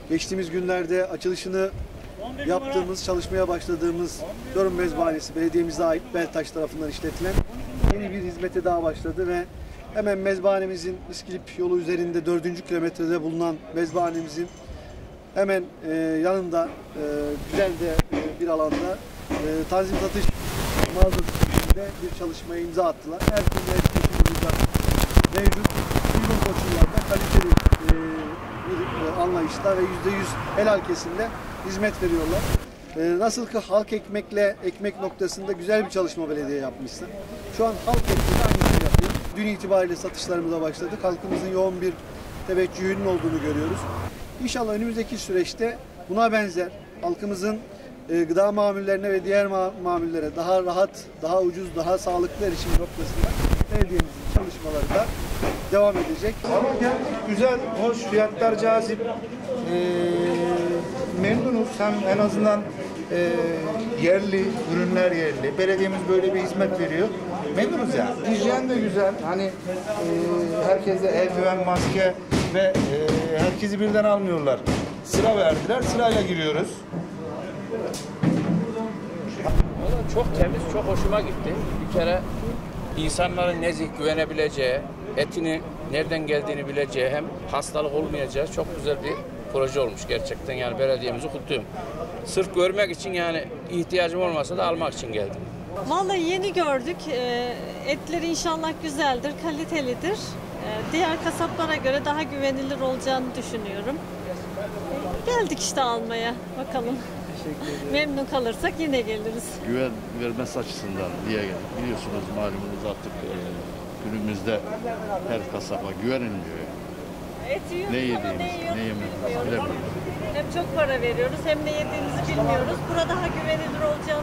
geçtiğimiz günlerde açılışını yaptığımız, çalışmaya başladığımız Çorum Mezbahanesi belediyemize ait Beltaş tarafından işletilen yeni bir hizmete daha başladı ve hemen mezbahanemizin İskilip yolu üzerinde 4. kilometrede bulunan mezbahanemizin hemen yanında güzel de bir alanda tanzim satış mağazası içinde bir çalışmaya imza attılar. Her türlü etkinliğimizde mevcut uygun koşullarda kaliteli bir anlayışla ve %100 helal kesimde hizmet veriyorlar. Nasıl ki halk ekmekle ekmek noktasında güzel bir çalışma belediye yapmışsın. Şu an halk ekmeği aynısını yapıyor. Dün itibariyle satışlarımıza başladık. Halkımızın yoğun bir teveccühünün olduğunu görüyoruz. İnşallah önümüzdeki süreçte buna benzer halkımızın gıda mamullerine ve diğer mamullere daha rahat, daha ucuz, daha sağlıklı erişim noktasında belediyemizin çalışmaları da devam edecek. Güzel, hoş, fiyatlar cazip. Memnunuz. Hem en azından yerli, ürünler yerli. Belediyemiz böyle bir hizmet veriyor. Memnunuz yani. Hijyen de güzel. Hani herkese eldiven, maske ve herkesi birden almıyorlar. Sıra verdiler. Sırayla giriyoruz. Çok temiz, çok hoşuma gitti. Bir kere insanların nezih güvenebileceği, etini nereden geldiğini bileceği, hem hastalık olmayacağı çok güzel bir proje olmuş gerçekten. Yani belediyemizi kutluyorum. Sırf görmek için, yani ihtiyacım olmasa da almak için geldim. Vallahi yeni gördük. Etleri inşallah güzeldir, kalitelidir. Diğer kasaplara göre daha güvenilir olacağını düşünüyorum. Geldik işte almaya. Bakalım. Memnun kalırsak yine geliriz. Güven vermesi açısından diye geldik. Biliyorsunuz, malumunuz artık günümüzde her kasaba güvenilmiyor. Et yiyoruz Ne ama yediğimiz, ne yiyoruz ne yemediğimizi bilmiyoruz. bilemiyoruz. Hem çok para veriyoruz hem ne yediğimizi bilmiyoruz. Burada daha güvenilir olacağını